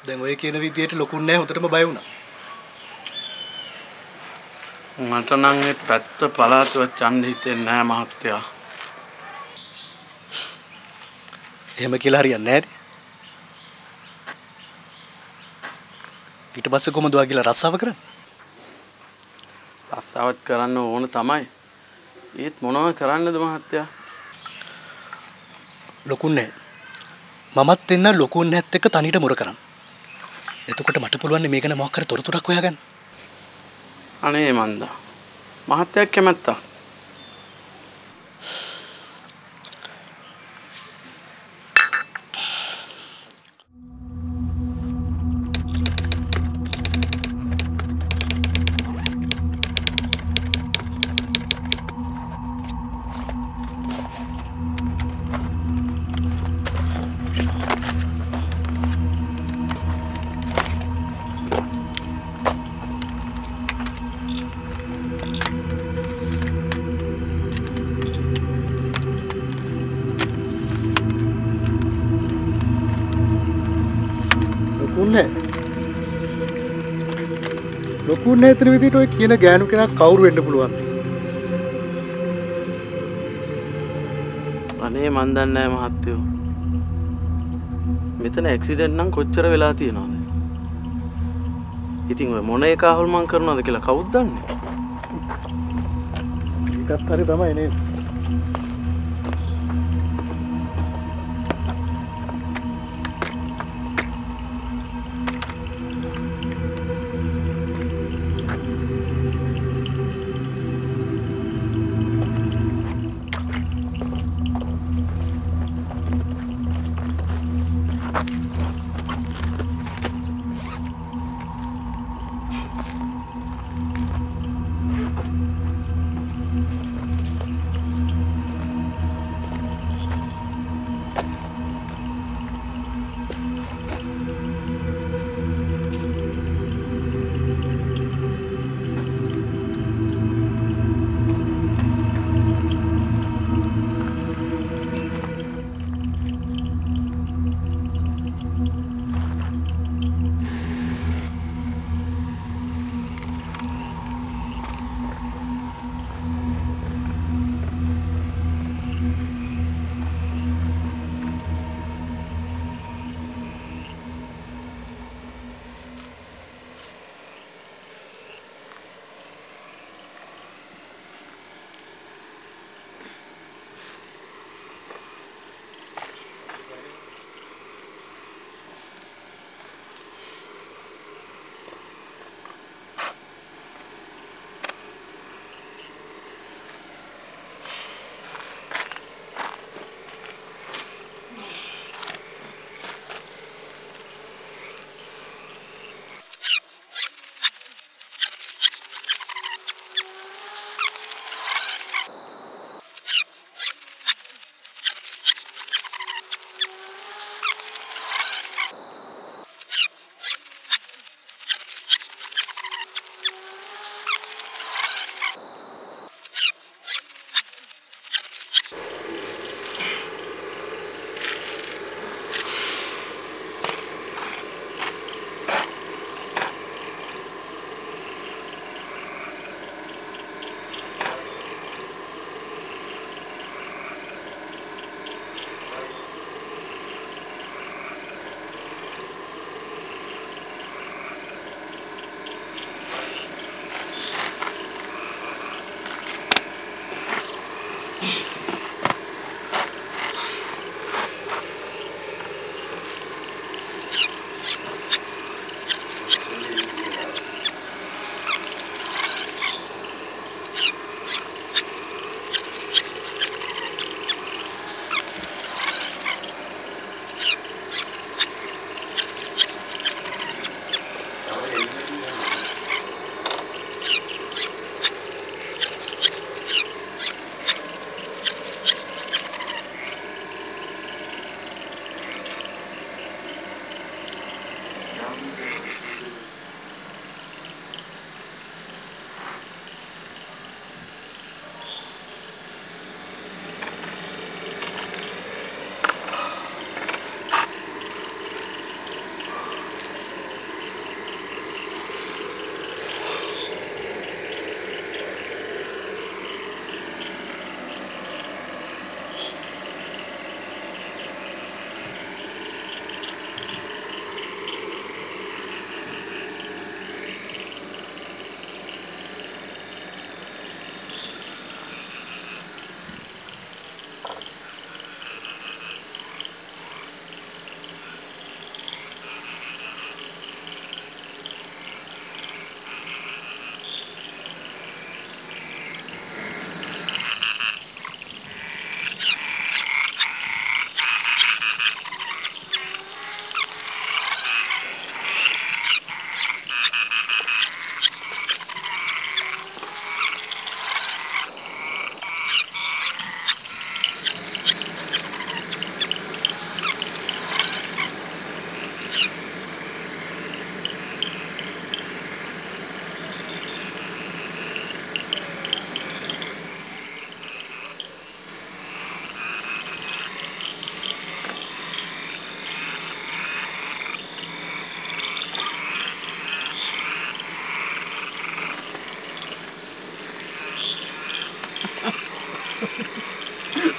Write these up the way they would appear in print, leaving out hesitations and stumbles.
දැන් ඔය කියන විදියට ලොකුන් නැහැ හොඳටම බය වුණා. මට නම් මේ පැත්ත පළාතවත් යන්න හිතෙන්නේ නැහැ මහත්තයා. එහෙම කියලා හරියන්නේ නැහැ. ඊට පස්සේ කොහමද ඔයා රස්සාව කරන්නේ? රස්සාවත් කරන්න ඕන තමයි. ඒත් මොනවද කරන්නද මහත්තයා? ලොකුන් නැහැ. මමත් එන්න ලොකුන් නැත් එක්ක තනියට මුර කරන්න. එතකොට මට පුළුවන් මේ ගැන මොකක් කර තොරතුරක් හොයාගන්න. අනේ මන්දා. මහත්තයා කැමැත්තා. ලොකුන් නැතර විදිහට ඔය කියන ගෑනු කෙනා කවුරු වෙන්න පුළුවන්? අනේ මන් දන්නේ නැහැ මහත්තයෝ. මෙතන ඇක්සිඩන්ට් නම් කොච්චර වෙලා තියෙනවද? ඉතින් ඔය මොන එක අහුල්මන් කරනවද කියලා කවුද දන්නේ? ඒකත් හරි තමයි නේද?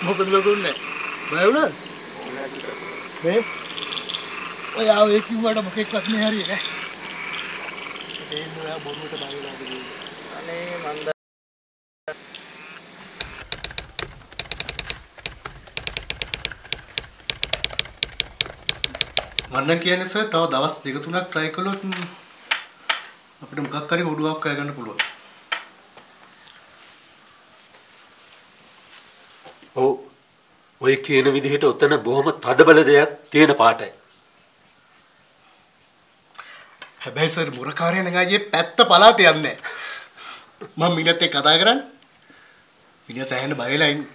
මොකද ලොකුන්නේ බය වුණාද මේ ඔය ආවේ කිව්වට මොකෙක්වත් නෑ හරිය නේ ඒ නෝයා බොරුවට බය වෙලාද අනේ මන්ද මන්න කියන්නේ සර් තව දවස් දෙක තුනක් try කළොත් අපිට මොකක් හරි උඩුවක් අය ගන්න පුළුවන්. ඔව්. ඔය කියන විදිහට උතන බොහොම තදබල දෙයක් තියෙන පාටයි. හැබැයි සර් මුරකාරයා නගායේ පැත්ත පලාත යන්නේ. මම මිනිහත් එක්ක කතා කරන්නේ. මිනිහා සෑහෙන බය වෙලා ඉන්නේ.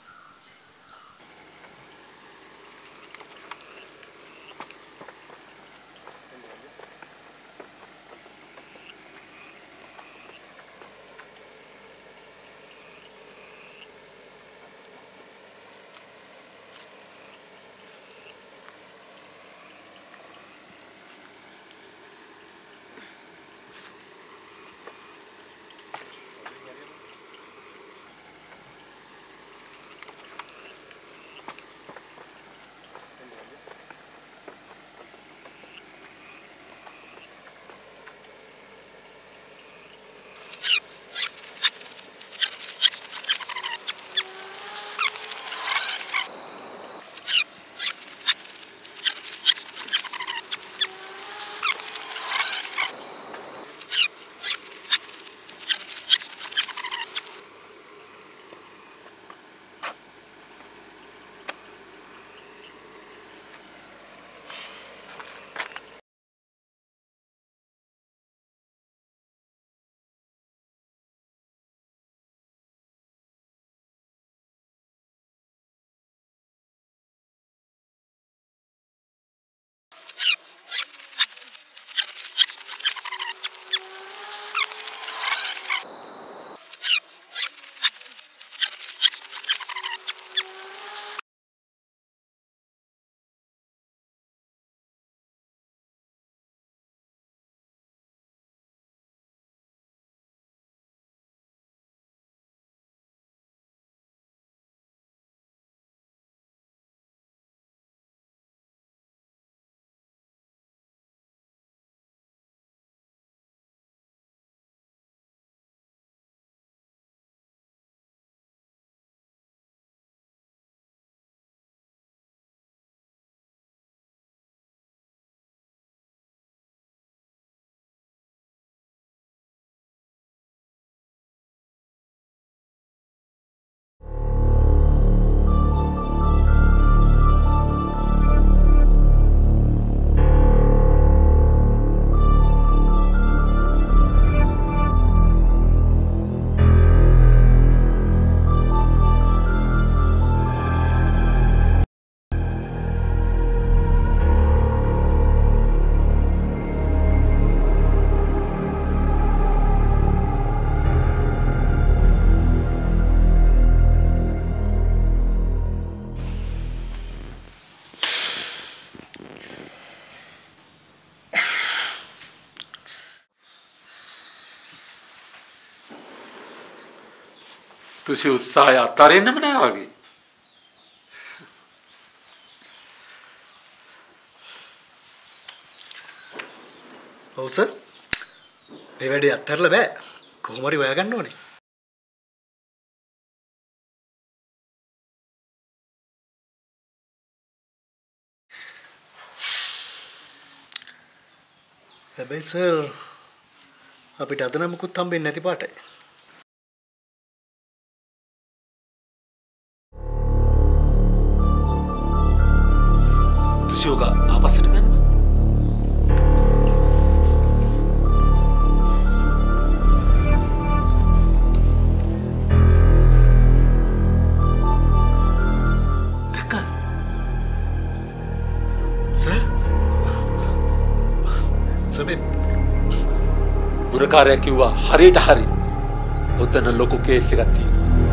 තුසි උත්සාහය අත්හරින්නම නෑ වගේ. ඔව් සර්. මේ වැඩේ අත්හැරලා බෑ. කොහොම හරි හොයාගන්න ඕනේ. හැබැයි සර් අපිට අද නම් මුකුත් හම්බෙන්නේ නැති පාටයි. Yoga ආපස්සට ගන්න. දැක්කා? සර් සමේ මුරකාරයා කිව්වා හරියට හරි. ඔතන ලොකු කේස් එකක් තියෙනවා.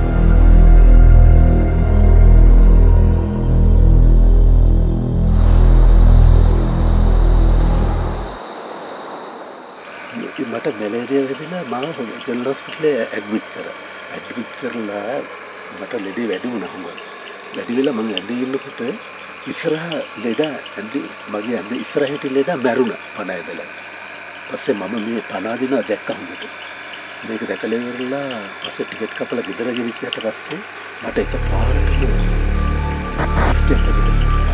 මට මැලේරියා වෙලා මාව ජෙනරල් හොස්පිටලේ ඇඩ්මිට් කරා. ඇඩ්මිට් කරලා මට ලෙඩේ වැඩි වුණා හුඟක්. වැඩි වෙලා මම ඇඳේ ඉන්නකොට ඉස්සරහ ලෙඩ ඇඳේ මගේ ඇඳේ ඉස්සරහට ලෙඩ මැරුණා පණ ඇදලා. පස්සේ මම මේ පණ අදිනවා දැක්කා හොඳට. මේක දැකලා ඉවරලා පස්සේ ටිකට් කපලා ගෙදර ගෙනිච්චට පස්සේ මට එකපාරටම ස්ටෙප් එකකට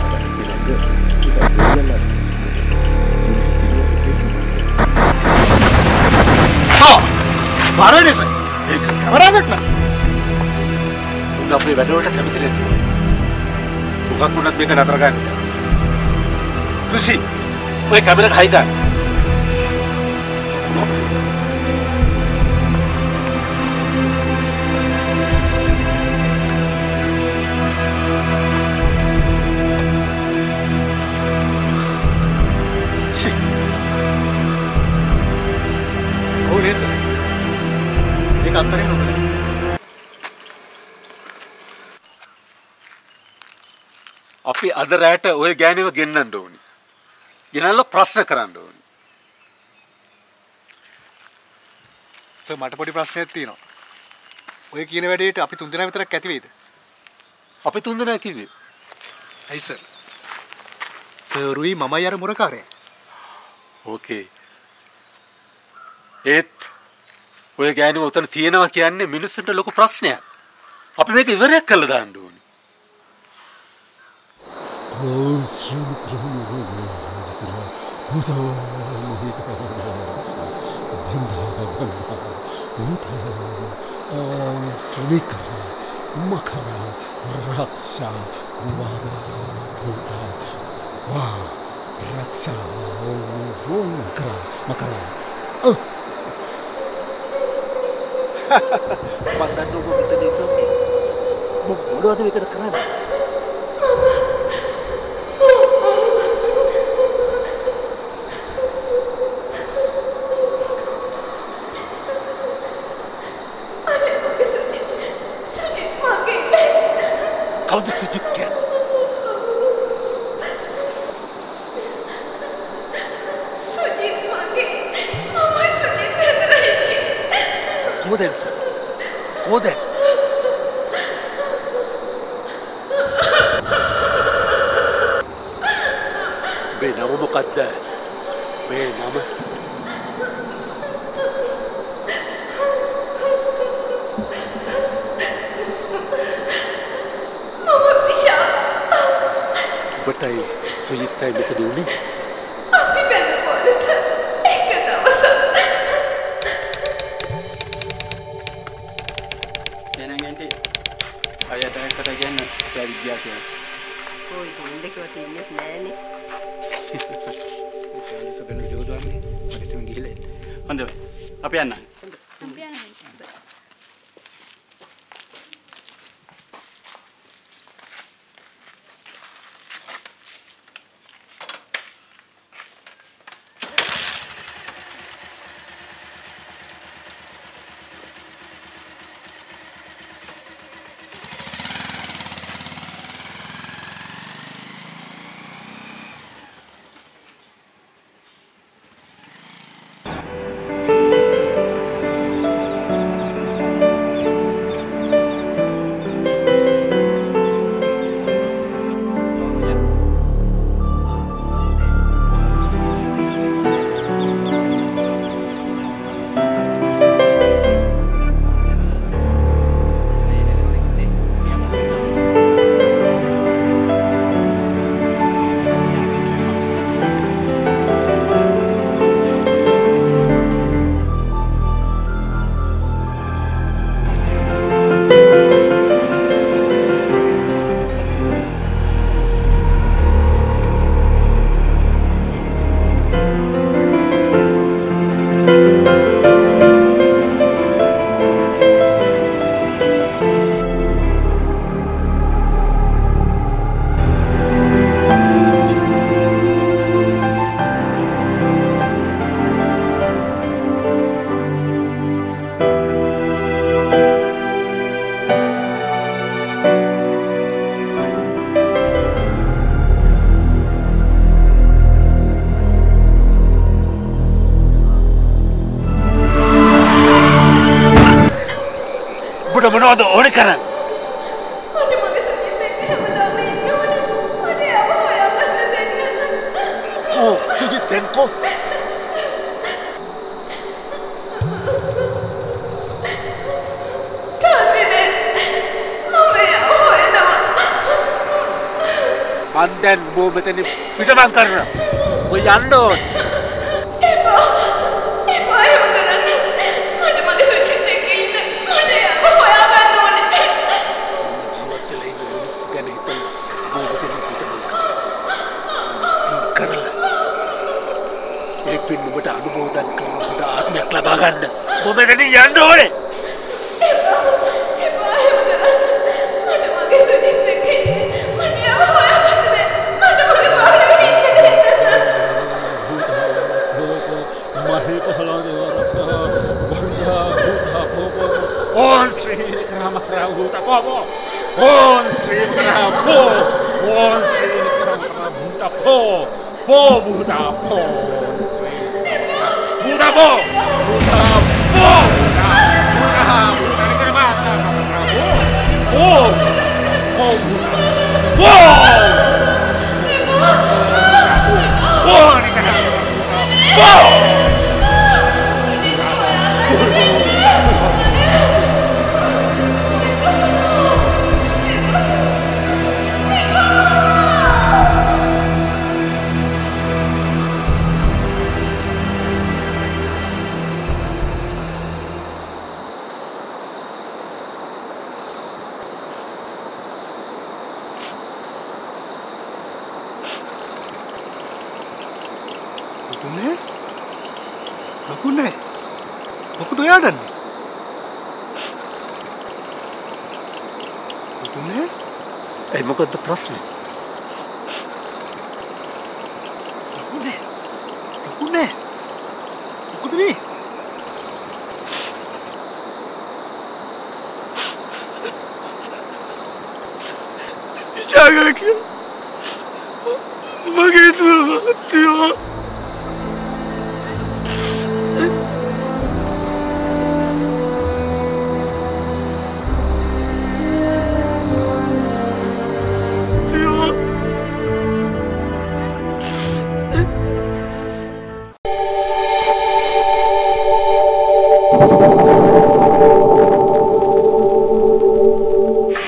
බාරණේස ඒක කවරකට උන් අපේ වැඩවලට කැමති නැති. මොකක් වුණත් මේක නතර ගන්න. තුසි ඔය කැමරේට හයි ගන්න. අපි අද රැට ඔය ගෑණිව ගෙන්නන්න ඕනි. ගෙනල්ලා ප්‍රශ්න කරන්න ඕනි. මට පොඩි ප්‍රශ්නයක් තියෙනවා. ඔය කියන වැඩේට අපි තුන්දෙනා විතරක් ඇති වෙයිද? අපි තුන්දෙනා කිව්වේ. ඇයි සර්? සර්ුයි මමයි අර මුරකාරයා. ඕකේ. ඒත් ඔය ගෑණිව උතන තියෙනවා කියන්නේ මිනිස්සුන්ට ලොකු ප්‍රශ්නයක්. අපි මේක ඉවරයක් කරලා දාන්න ඕනි. කවුද සුජිත් කියන්නේ? සුජිත් මගේ මමයි සුජිත් බෙදරයිචි. කොහෙද සර්? කොහෙද? මේ නම මොකද්ද? මේ නම ඔබටයි සුජිත්යි මොකද උනේ? අපි බැලුවොත් එක දවසක් එහෙනම් ඇන්ටි අයට එකට ගන්න විද්‍යාව කියලා. කොයි දෙන්නකවත් ඉන්නේ නැහනේ. ඒක බෙල ජෝඩුවන්නේ පරිස්සම ගිහලා එන්න. හොඳයි. අපි යන්න. අපි යන්න. මොනවද ඕනේ කරන්නේ? මට මගේ සුජිත් එක්ක මන් දැන් බෝ මෙතන පිටමන් කරනවා. ඔය යන්න ඕන. එපා එහෙම කරන්න. මට මගේ සුචිත් එක්ක ඉන්න. මට යාව හොයාගන්න ඕනේ. ජීවත් වෙලා ඉන්න මිනිස්සු ගැන හිතලා බෝ මෙතන පිටමන් කරලා. ඒ පින්නුමට අනුමෝදන් කරනකොට ආත්මයක් ලබා ගන්න. බෝ මෙතන යන්න ඕනේ. Om Sri Krama Bhuta Popo. Om Sri Krama Po. Om Sri Krama Bhuta Po. Po Bhuta Po. Bhuta Po. Bhuta Po. Bhuta Krama Po. Po. Po Bhuta Po. Po ni Krama Po. ලකුණේ මොකද ඔයා දන්නේ? ලකුණේ ඒ මොකද්ද ප්‍රශ්නේ? ලකුණේ මොකද මේ? ඉච්ඡාගා කියලා මගේ දුව තියෝ you.